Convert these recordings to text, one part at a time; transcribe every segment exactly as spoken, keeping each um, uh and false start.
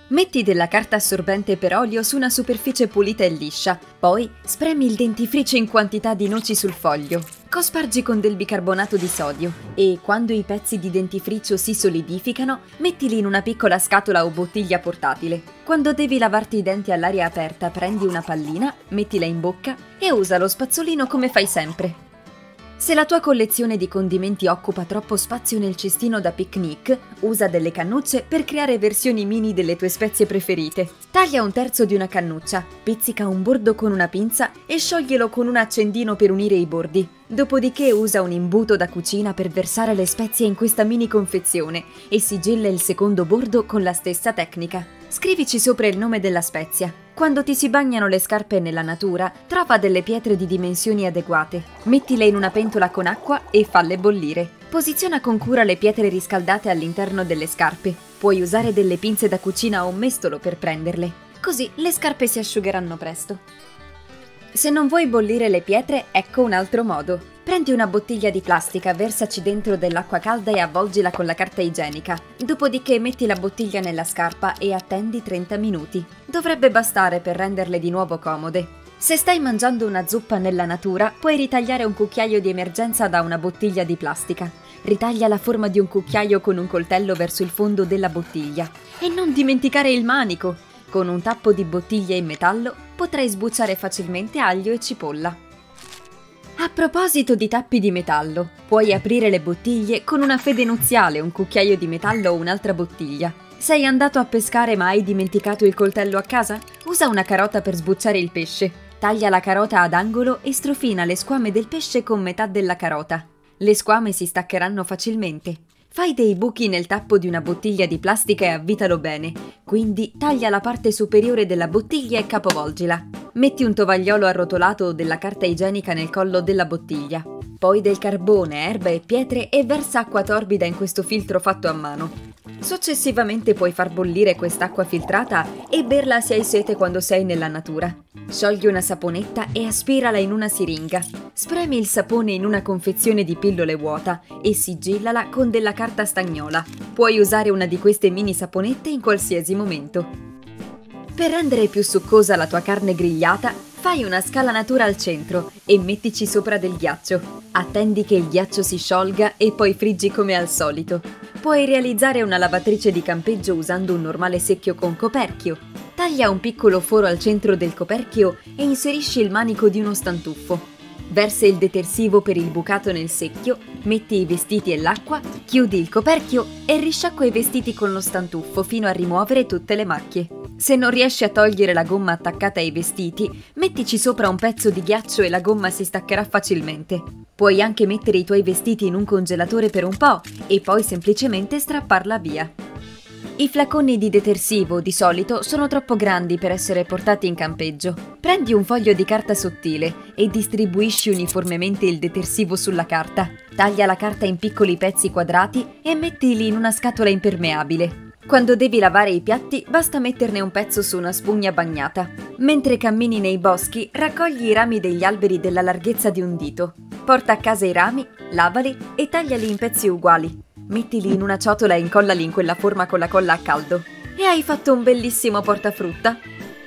Metti della carta assorbente per olio su una superficie pulita e liscia, poi spremi il dentifricio in quantità di noci sul foglio. Cospargi con del bicarbonato di sodio e, quando i pezzi di dentifricio si solidificano, mettili in una piccola scatola o bottiglia portatile. Quando devi lavarti i denti all'aria aperta, prendi una pallina, mettila in bocca e usa lo spazzolino come fai sempre. Se la tua collezione di condimenti occupa troppo spazio nel cestino da picnic, usa delle cannucce per creare versioni mini delle tue spezie preferite. Taglia un terzo di una cannuccia, pizzica un bordo con una pinza e scioglielo con un accendino per unire i bordi. Dopodiché usa un imbuto da cucina per versare le spezie in questa mini confezione e sigilla il secondo bordo con la stessa tecnica. Scrivici sopra il nome della spezia. Quando ti si bagnano le scarpe nella natura, trova delle pietre di dimensioni adeguate. Mettile in una pentola con acqua e falle bollire. Posiziona con cura le pietre riscaldate all'interno delle scarpe. Puoi usare delle pinze da cucina o un mestolo per prenderle. Così le scarpe si asciugheranno presto. Se non vuoi bollire le pietre, ecco un altro modo. Prendi una bottiglia di plastica, versaci dentro dell'acqua calda e avvolgila con la carta igienica. Dopodiché metti la bottiglia nella scarpa e attendi trenta minuti. Dovrebbe bastare per renderle di nuovo comode. Se stai mangiando una zuppa nella natura, puoi ritagliare un cucchiaio di emergenza da una bottiglia di plastica. Ritaglia la forma di un cucchiaio con un coltello verso il fondo della bottiglia. E non dimenticare il manico! Con un tappo di bottiglia in metallo potrai sbucciare facilmente aglio e cipolla. A proposito di tappi di metallo, puoi aprire le bottiglie con una fede nuziale, un cucchiaio di metallo o un'altra bottiglia. Sei andato a pescare ma hai dimenticato il coltello a casa? Usa una carota per sbucciare il pesce. Taglia la carota ad angolo e strofina le squame del pesce con metà della carota. Le squame si staccheranno facilmente. Fai dei buchi nel tappo di una bottiglia di plastica e avvitalo bene, quindi taglia la parte superiore della bottiglia e capovolgila. Metti un tovagliolo arrotolato o della carta igienica nel collo della bottiglia. Poi del carbone, erba e pietre e versa acqua torbida in questo filtro fatto a mano. Successivamente puoi far bollire quest'acqua filtrata e berla se hai sete quando sei nella natura. Sciogli una saponetta e aspirala in una siringa. Spremi il sapone in una confezione di pillole vuota e sigillala con della carta stagnola. Puoi usare una di queste mini saponette in qualsiasi momento. Per rendere più succosa la tua carne grigliata, fai una scalanatura al centro e mettici sopra del ghiaccio. Attendi che il ghiaccio si sciolga e poi friggi come al solito. Puoi realizzare una lavatrice di campeggio usando un normale secchio con coperchio. Taglia un piccolo foro al centro del coperchio e inserisci il manico di uno stantuffo. Versa il detersivo per il bucato nel secchio, metti i vestiti e l'acqua, chiudi il coperchio e risciacqua i vestiti con lo stantuffo fino a rimuovere tutte le macchie. Se non riesci a togliere la gomma attaccata ai vestiti, mettici sopra un pezzo di ghiaccio e la gomma si staccherà facilmente. Puoi anche mettere i tuoi vestiti in un congelatore per un po' e poi semplicemente strapparla via. I flaconi di detersivo, di solito, sono troppo grandi per essere portati in campeggio. Prendi un foglio di carta sottile e distribuisci uniformemente il detersivo sulla carta. Taglia la carta in piccoli pezzi quadrati e mettili in una scatola impermeabile. Quando devi lavare i piatti, basta metterne un pezzo su una spugna bagnata. Mentre cammini nei boschi, raccogli i rami degli alberi della larghezza di un dito. Porta a casa i rami, lavali e tagliali in pezzi uguali. Mettili in una ciotola e incollali in quella forma con la colla a caldo. E hai fatto un bellissimo portafrutta!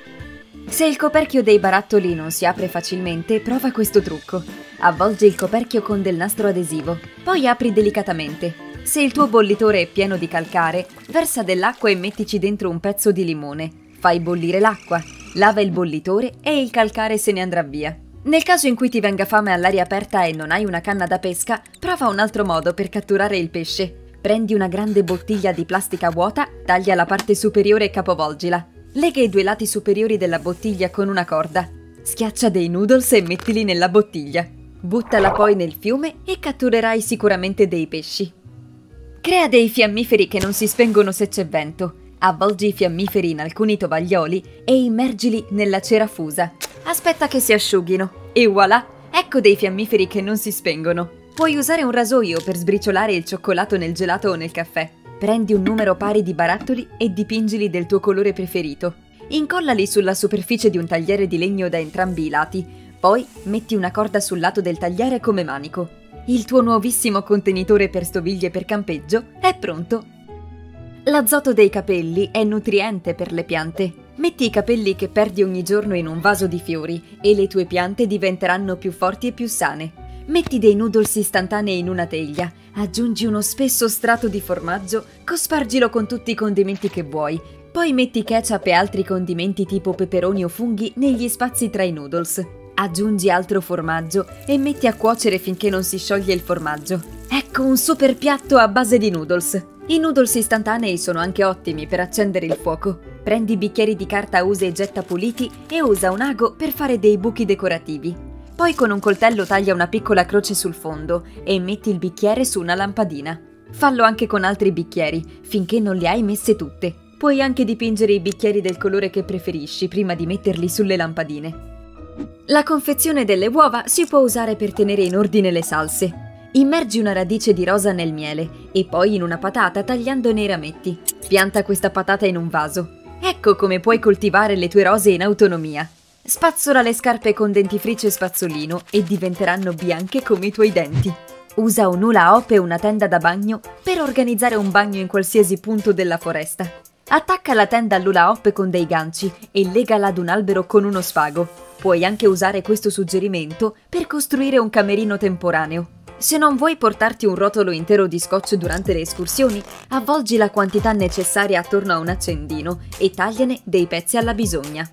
Se il coperchio dei barattoli non si apre facilmente, prova questo trucco. Avvolgi il coperchio con del nastro adesivo, poi apri delicatamente. Se il tuo bollitore è pieno di calcare, versa dell'acqua e mettici dentro un pezzo di limone. Fai bollire l'acqua, lava il bollitore e il calcare se ne andrà via. Nel caso in cui ti venga fame all'aria aperta e non hai una canna da pesca, prova un altro modo per catturare il pesce. Prendi una grande bottiglia di plastica vuota, taglia la parte superiore e capovolgila. Lega i due lati superiori della bottiglia con una corda. Schiaccia dei noodles e mettili nella bottiglia. Buttala poi nel fiume e catturerai sicuramente dei pesci. Crea dei fiammiferi che non si spengono se c'è vento. Avvolgi i fiammiferi in alcuni tovaglioli e immergili nella cera fusa. Aspetta che si asciughino e voilà, ecco dei fiammiferi che non si spengono. Puoi usare un rasoio per sbriciolare il cioccolato nel gelato o nel caffè. Prendi un numero pari di barattoli e dipingili del tuo colore preferito. Incollali sulla superficie di un tagliere di legno da entrambi i lati. Poi metti una corda sul lato del tagliere come manico. Il tuo nuovissimo contenitore per stoviglie per campeggio è pronto! L'azoto dei capelli è nutriente per le piante. Metti i capelli che perdi ogni giorno in un vaso di fiori e le tue piante diventeranno più forti e più sane. Metti dei noodles istantanei in una teglia, aggiungi uno spesso strato di formaggio, cospargilo con tutti i condimenti che vuoi, poi metti ketchup e altri condimenti tipo peperoni o funghi negli spazi tra i noodles. Aggiungi altro formaggio e metti a cuocere finché non si scioglie il formaggio. Ecco un super piatto a base di noodles! I noodles istantanei sono anche ottimi per accendere il fuoco. Prendi bicchieri di carta usa e getta puliti e usa un ago per fare dei buchi decorativi. Poi con un coltello taglia una piccola croce sul fondo e metti il bicchiere su una lampadina. Fallo anche con altri bicchieri, finché non le hai messe tutte. Puoi anche dipingere i bicchieri del colore che preferisci prima di metterli sulle lampadine. La confezione delle uova si può usare per tenere in ordine le salse. Immergi una radice di rosa nel miele e poi in una patata tagliandone i rametti. Pianta questa patata in un vaso. Ecco come puoi coltivare le tue rose in autonomia. Spazzola le scarpe con dentifricio e spazzolino e diventeranno bianche come i tuoi denti. Usa un hula hoop e una tenda da bagno per organizzare un bagno in qualsiasi punto della foresta. Attacca la tenda all'hula hoop con dei ganci e legala ad un albero con uno spago. Puoi anche usare questo suggerimento per costruire un camerino temporaneo. Se non vuoi portarti un rotolo intero di scotch durante le escursioni, avvolgi la quantità necessaria attorno a un accendino e tagliane dei pezzi alla bisogna.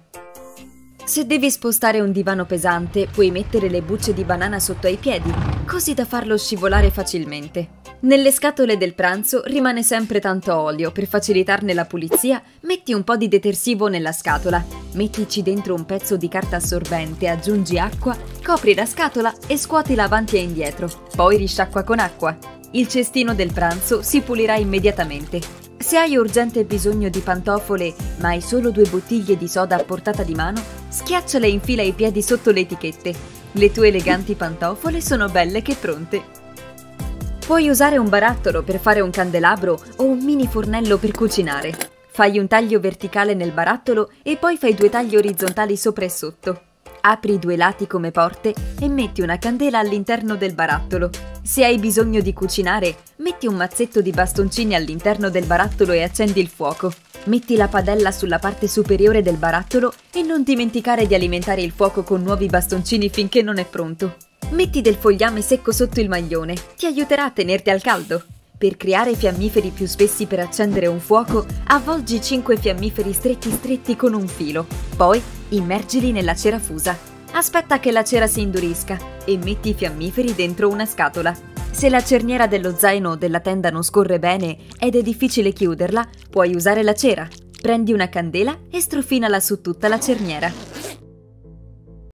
Se devi spostare un divano pesante, puoi mettere le bucce di banana sotto ai piedi, così da farlo scivolare facilmente. Nelle scatole del pranzo rimane sempre tanto olio. Per facilitarne la pulizia, metti un po' di detersivo nella scatola, mettici dentro un pezzo di carta assorbente, aggiungi acqua, copri la scatola e scuotila avanti e indietro. Poi risciacqua con acqua. Il cestino del pranzo si pulirà immediatamente. Se hai urgente bisogno di pantofole, ma hai solo due bottiglie di soda a portata di mano, schiacciale e infila i piedi sotto le etichette. Le tue eleganti pantofole sono belle che pronte. Puoi usare un barattolo per fare un candelabro o un mini fornello per cucinare. Fai un taglio verticale nel barattolo e poi fai due tagli orizzontali sopra e sotto. Apri i due lati come porte e metti una candela all'interno del barattolo. Se hai bisogno di cucinare, metti un mazzetto di bastoncini all'interno del barattolo e accendi il fuoco. Metti la padella sulla parte superiore del barattolo e non dimenticare di alimentare il fuoco con nuovi bastoncini finché non è pronto. Metti del fogliame secco sotto il maglione, ti aiuterà a tenerti al caldo. Per creare fiammiferi più spessi per accendere un fuoco, avvolgi cinque fiammiferi stretti stretti con un filo. Poi immergili nella cera fusa. Aspetta che la cera si indurisca e metti i fiammiferi dentro una scatola. Se la cerniera dello zaino o della tenda non scorre bene ed è difficile chiuderla, puoi usare la cera. Prendi una candela e strofinala su tutta la cerniera.